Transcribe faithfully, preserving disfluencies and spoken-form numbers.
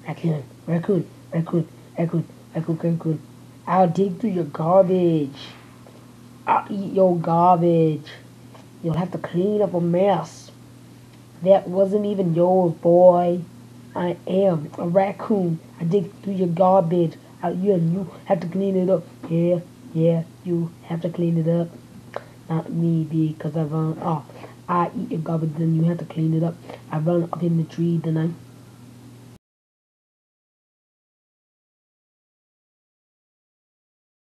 Raccoon, raccoon, raccoon, raccoon, raccoon, raccoon. I'll dig through your garbage. I'll eat your garbage. You'll have to clean up a mess. That wasn't even yours, boy. I am a raccoon. I dig through your garbage. I, you and you have to clean it up. Yeah, yeah, you have to clean it up. Not me, because I run off. I eat your garbage, then you have to clean it up. I run up in the tree, then I